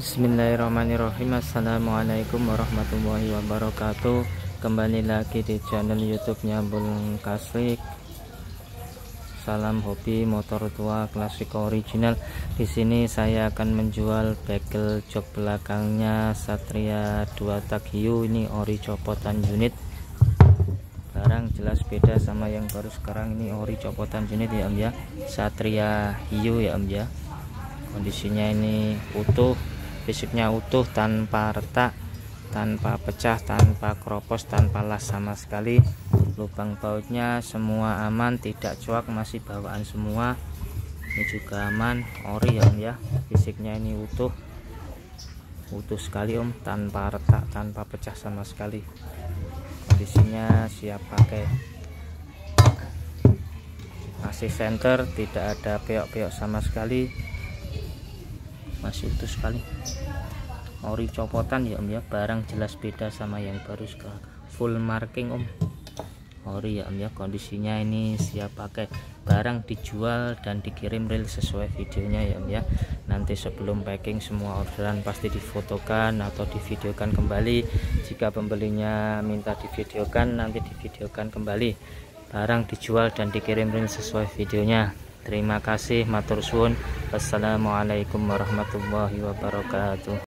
Bismillahirrahmanirrahim. Assalamualaikum warahmatullahi wabarakatuh. Kembali lagi di channel YouTube-nya Bulung Kasrik. Salam hobi motor tua klasik original. Di sini saya akan menjual bagel jok belakangnya Satria 2 tak hiu. Ini ori copotan unit. Barang jelas beda sama yang baru sekarang. Ini ori copotan unit ya Om ya. Satria hiu ya Om ya. Kondisinya ini utuh, fisiknya utuh, tanpa retak, tanpa pecah, tanpa keropos, tanpa las sama sekali. Lubang bautnya semua aman, tidak cuak, masih bawaan semua. Ini juga aman, ori ya Om ya. Fisiknya ini utuh sekali Om, tanpa retak, tanpa pecah sama sekali. Kondisinya siap pakai. Masih senter, tidak ada peok-peok sama sekali. Masih utuh sekali, ori copotan ya Om ya. Barang jelas beda sama yang baru sekarang, full marking Om, ori ya Om ya. Kondisinya ini siap pakai, barang dijual dan dikirim real sesuai videonya ya Om ya. Nanti sebelum packing semua orderan pasti difotokan atau divideokan kembali. Jika pembelinya minta divideokan, nanti divideokan kembali. Barang dijual dan dikirim real sesuai videonya. Terima kasih, matur suwun. Wassalamualaikum warahmatullahi wabarakatuh.